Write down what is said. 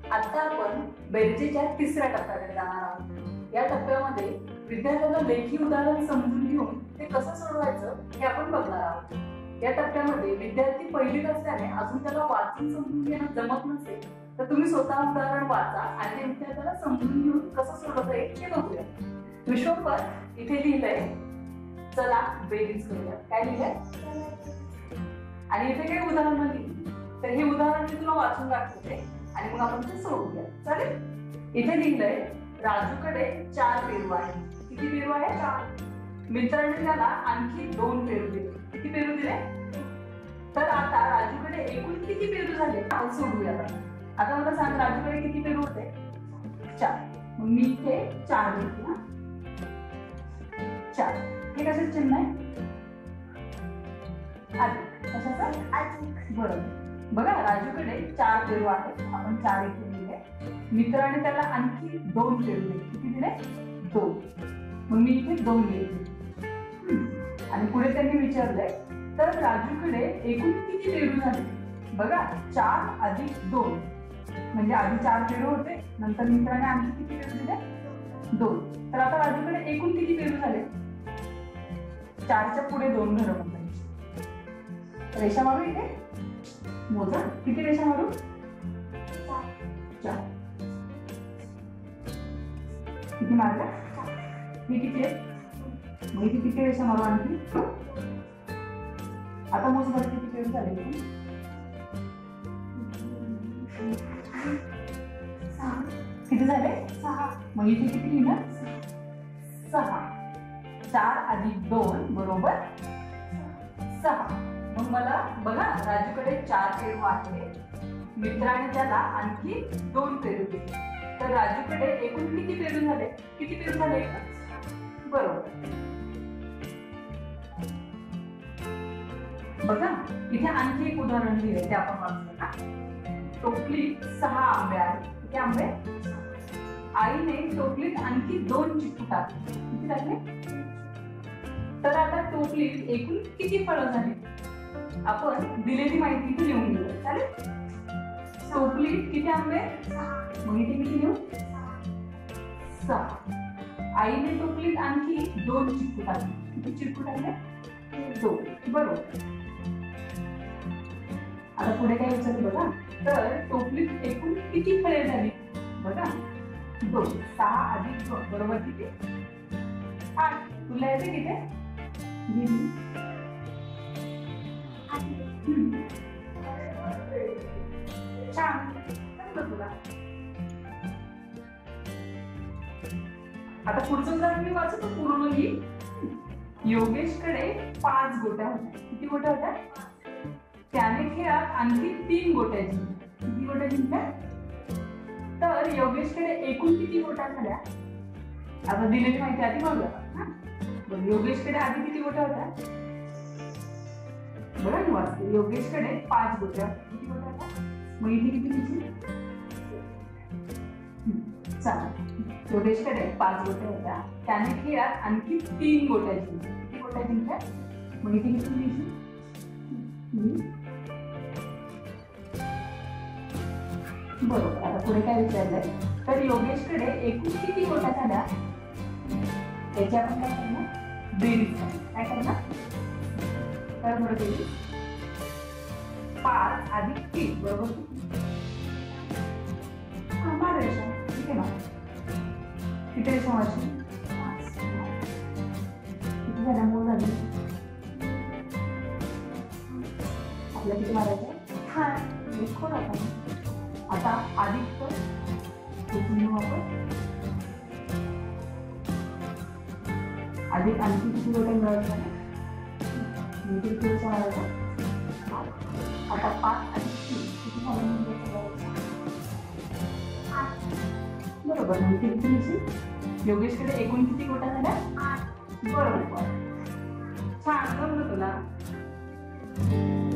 आता आपण बेरजेच्या तिसऱ्या टप्प्याकडे जाणार आहोत। या टप्प्यामध्ये विद्यार्थ्यांना लेखी उदाहरण समजून घेऊन ते कसं सोडवायचं हे आपण बघणार आहोत। या टप्प्यामध्ये विद्यार्थी पहिलीत असल्याने अजून त्याला वाचून समजून घेणं जमत नसेल तर तुम्ही स्वतः उदाहरण वाचा आणि ते विद्यार्थ्याला समजून घेऊन कसं सोडवता येईल हे बघूया। विश्वपर इथे लिहिलंय चला बेरीज करूया। काय लिहिलंय आणि इथे काही उदाहरण लिहिली तर हे उदाहरण मी तुला वाचून दाखवते आणि मग आपण ते सोडवूया। चालेल। इथे लिहिलंय राजूकडे 4 पेरू आहेत। किती पेरू आहे? 4। मित्रांनी त्याला आणखी 2 पेरू दिले। किती पेरू दिले? तर आता राजूकडे एकूण किती पेरू झाले आपण सोडवूया। आता मला सांग राजूकडे किती पेरू होते? 4। मग मी इथे 4 लिहिते ना। 4 हे कशाचं चिन्ह आहे? अधिक। कशाचं? अधिक। बरोबर। बघा राजूकडे 4 पेरू आहेत, आपण 4 इथे लिहिले। मित्राने त्याला आणखी 2 पेरू दिले। किती दिले? 2। मग मी इथे 2 लिहिले आणि पुढे त्यांनी विचारलंय तर राजूकडे एकूण किती पेरू झाले? बघा 4 अधिक 2 म्हणजे आधी 4 पेरू होते, नंतर मित्राने आणखी किती पेरू दिले? 2। तर आता राजूकडे एकूण किती पेरू झाले? 4च्या पुढे 2 घरं बनवायची। रेषा मारू इथे मोजा। किती रेषा मारू? 4। किती मारल्या? मी किती आहे? मग इथे किती रेषा मारू आणखी? आता मोज बरं किती पेरू झाले? 6। किती झाले? 6। मग इथे किती लिहिणार? 6। 4 अधिक 2 बरोबर 6। मग मला बघा राजूकडे 4 पेरू आहेत, मित्राने त्याला आणखी 2 पेरू दिले। तर राजूकडे एकूण किती पेरू झाले? किती पेरू झाले? बरोबर। बघा इथे आणखी एक उदाहरण दिले ते आपण वाचलं ना। टोपलीत 6 आंबे आहेत। किती आंबे? आईने टोपलीत आणखी 2 चिक्कू टाकले। किती टाकले? तर आता टोपलीत एकूण किती फळं झाली? आपण दिलेली माहिती इथे लिहून घेऊ। चालेल। टोपलीत किती आंबे? 6। मग इथे किती लिहू? 6। आईने टोपलीत आणखी 2 चिक्कू टाकले। किती चिक्कू टाकले? 2। बरोबर। आता पुढे काय विचारलं बघा तर टोपलीत एकूण किती फळे झाली? बघा 2। 6 अधिक 2 बरोबर किती? 8। तुला येते किती? छान तुला। आता पुढचं उदाहरण मी वाचतो पूर्ण लिही। योगेशकडे 5 गोट्या होत्या। किती गोट्या होत्या? त्याने खेळात आणखी 3 गोट्या जिंकल्या। किती गोट्या जिंकल्या? तर योगेशकडे एकूण किती गोट्या झाल्या? आता दिलेली माहिती आधी बघूया। योगेशकडे आधी किती गोट्या होत्या? बरं मी वाचते। योगेशकडे 5 गोट्या होत्या। किती गोट्या होत्या? मग इथे किती दिसली? चालेल। योगेशकडे 5 गोट्या होत्या, त्याने खेळात आणखी 3 गोट्या जिंकल्या। किती गोट्या जिंकल्या? मग इथे किती दिसली? बरोबर। आता पुढे काय विचारलंय तर योगेशकडे एकूण किती गोट्या झाल्या? त्याची आपण काय करणार? बेरीज। काय करणार? तर बरोबर बेरीज 5 अधिक 3 बरोबर मार रेषा। ठीक आहे ना। किती रेषा मारायची? 5। किती झाल्या? मूळ झाली। आपल्याला किती मारायचं? 8। लिखो आपण आता अधिक तर वापर अधिक आणखी किती गोट्या मिळायच्या? किती रेषा मारायच्या? आता 5 अधिक 3 किती झालं? बरोबर। मग किती दिवशी? योगेशकडे एकूण किती गोट्या झाल्या? 8। बरोबर। छान जमलं तुला।